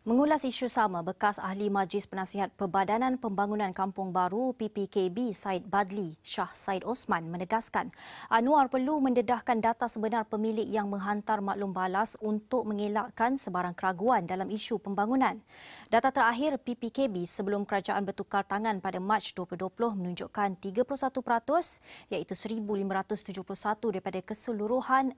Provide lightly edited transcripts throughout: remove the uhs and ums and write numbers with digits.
Mengulas isu sama, bekas ahli Majlis Penasihat Perbadanan Pembangunan Kampung Baru PPKB Said Badli Shah Said Osman menegaskan Anwar perlu mendedahkan data sebenar pemilik yang menghantar maklum balas untuk mengelakkan sebarang keraguan dalam isu pembangunan. Data terakhir PPKB sebelum kerajaan bertukar tangan pada Mac 2020 menunjukkan 31% iaitu 1,571 daripada keseluruhan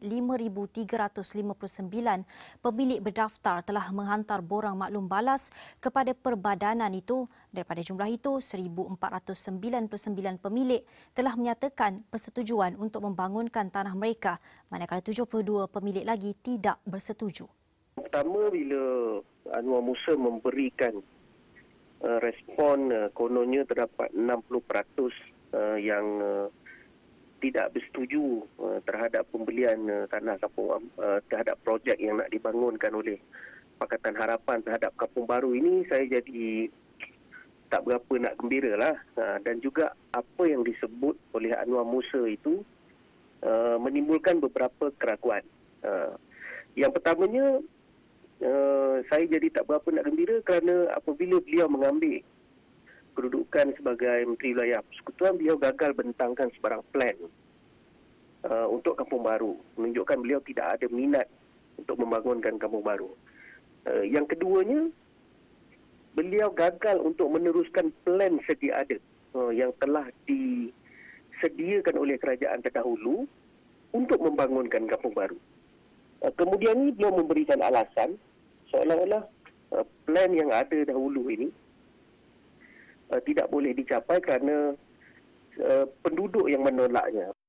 5,359 pemilik berdaftar telah menghantar borang maklum balas kepada perbadanan itu. Daripada jumlah itu, 1,499 pemilik telah menyatakan persetujuan untuk membangunkan tanah mereka, manakala 72 pemilik lagi tidak bersetuju. Pertama, bila Anwar Musa memberikan respon kononnya terdapat 60% yang tidak bersetuju terhadap pembelian tanah kampung terhadap projek yang nak dibangunkan oleh Pakatan Harapan terhadap Kampung Baru ini, saya jadi tak berapa nak gembira lah. Dan juga apa yang disebut oleh Anwar Musa itu menimbulkan beberapa keraguan. Yang pertamanya, saya jadi tak berapa nak gembira kerana apabila beliau mengambil kedudukan sebagai Menteri Wilayah Persekutuan, beliau gagal bentangkan sebarang plan untuk Kampung Baru, menunjukkan beliau tidak ada minat untuk membangunkan Kampung Baru. Yang keduanya, beliau gagal untuk meneruskan plan sedia ada yang telah disediakan oleh kerajaan terdahulu untuk membangunkan Kampung Baru. Kemudian ini beliau memberikan alasan seolah-olah plan yang ada dahulu ini tidak boleh dicapai kerana penduduk yang menolaknya.